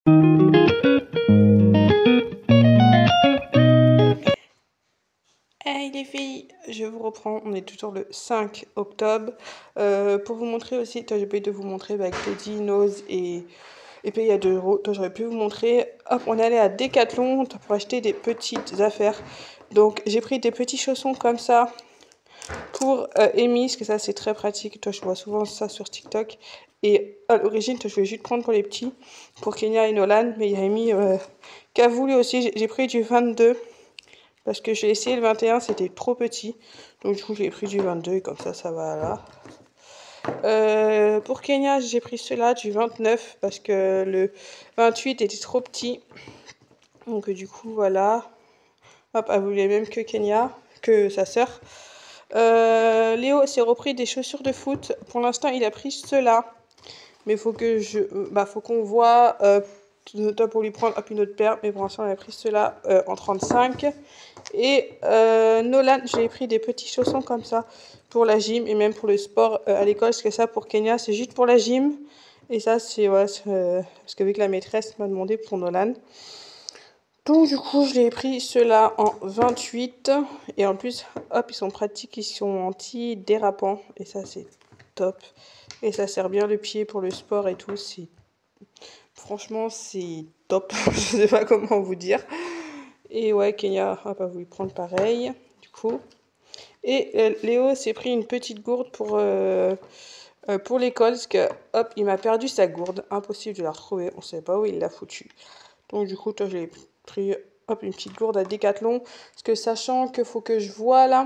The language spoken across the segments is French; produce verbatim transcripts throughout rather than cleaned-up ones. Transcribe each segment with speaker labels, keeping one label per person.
Speaker 1: Hey les filles, je vous reprends, on est toujours le cinq octobre. Euh, pour vous montrer aussi, toi j'ai oublié de vous montrer bah, avec Teddy, Nose et, et Pays à deux euros. Toi j'aurais pu vous montrer, hop, on est allé à Decathlon pour acheter des petites affaires. Donc j'ai pris des petits chaussons comme ça pour euh, Amy, parce que ça c'est très pratique. Toi je vois souvent ça sur TikTok. Et à l'origine, je voulais juste prendre pour les petits, pour Kenya et Nolan, mais il y a Amy euh, qui a voulu aussi. J'ai pris du vingt-deux. Parce que j'ai essayé le vingt et un, c'était trop petit. Donc du coup, j'ai pris du vingt-deux et comme ça, ça va là. Euh, pour Kenya, j'ai pris cela du vingt-neuf parce que le vingt-huit était trop petit. Donc du coup, voilà. Hop, elle voulait même que Kenya, que sa sœur. Euh, Léo s'est repris des chaussures de foot. Pour l'instant, il a pris cela. Mais faut que je, bah, faut qu'on voit euh, pour lui prendre hop, une autre paire. Mais pour l'instant, il a pris cela euh, en trente-cinq. Et euh, Nolan, j'ai pris des petits chaussons comme ça pour la gym et même pour le sport euh, à l'école. Parce que ça, pour Kenya, c'est juste pour la gym. Et ça, c'est ouais, euh, parce qu'avec la maîtresse m'a demandé pour Nolan. Donc du coup, je l'ai pris ceux-là en vingt-huit. Et en plus, hop, ils sont pratiques, ils sont anti-dérapants. Et ça, c'est top. Et ça sert bien le pied pour le sport et tout. C'est franchement, c'est top. Je sais pas comment vous dire. Et ouais, Kenya a pas voulu prendre pareil, du coup. Et euh, Léo s'est pris une petite gourde pour, euh, euh, pour l'école, parce que, hop, il m'a perdu sa gourde. Impossible de la retrouver, on sait pas où il l'a foutue. Donc du coup, toi, je l'ai pris, hop, une petite gourde à Decathlon. Parce que sachant qu'il faut que je vois, là,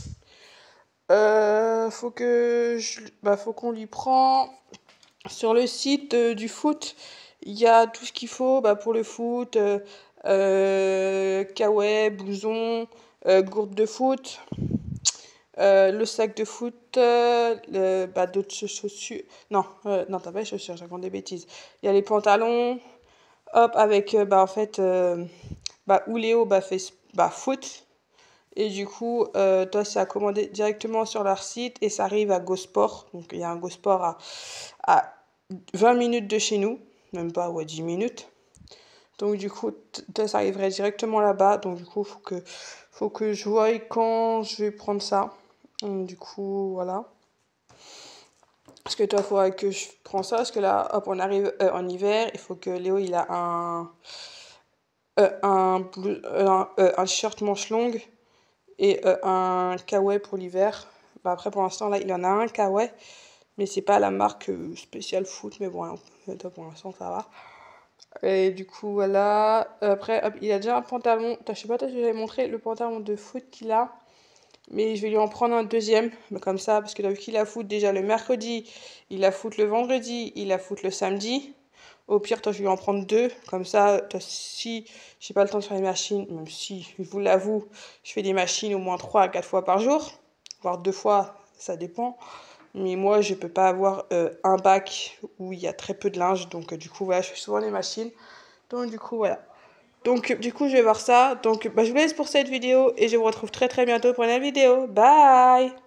Speaker 1: euh, faut que je, bah, faut qu'on lui prend sur le site euh, du foot. Il y a tout ce qu'il faut bah, pour le foot, euh, euh, kawaii, blouson, euh, gourde de foot, euh, le sac de foot, euh, le, bah, d'autres chaussures. Non, euh, non, t'as pas les chaussures, j'ai raconté des bêtises. Il y a les pantalons, hop, avec, euh, bah, en fait, euh, bah, où Léo bah, fait bah, foot. Et du coup, euh, toi, c'est à commander directement sur leur site et ça arrive à GoSport. Donc, il y a un GoSport à, à vingt minutes de chez nous, même pas, ouais, dix minutes. Donc du coup, toi, ça arriverait directement là-bas. Donc du coup, faut que, faut que je voie quand je vais prendre ça. Donc, du coup, voilà. Parce que toi, il faudrait que je prends ça. Parce que là, hop, on arrive euh, en hiver. Il faut que Léo, il a un, euh, un, bleu, euh, un, euh, un shirt manche longue et euh, un kawaii pour l'hiver. Bah, après, pour l'instant, là, il en a un kawaii. Mais c'est pas la marque euh, spéciale foot. Mais bon, hein, pour l'instant, ça va. Et du coup, voilà. Après, hop, il a déjà un pantalon. Je sais pas, toi, je vais montrer le pantalon de foot qu'il a. Mais je vais lui en prendre un deuxième. Comme ça, parce que vu qu'il a foot déjà le mercredi, il a foot le vendredi, il a foot le samedi. Au pire, toi, je vais lui en prendre deux. Comme ça, toi, si j'ai pas le temps de faire les machines, même si, je vous l'avoue, je fais des machines au moins trois à quatre fois par jour. Voire deux fois, ça dépend. Mais moi, je peux pas avoir euh, un bac où il y a très peu de linge. Donc, euh, du coup, voilà, je fais souvent les machines. Donc, du coup, voilà. Donc, du coup, je vais voir ça. Donc, bah, je vous laisse pour cette vidéo et je vous retrouve très très bientôt pour une nouvelle vidéo. Bye!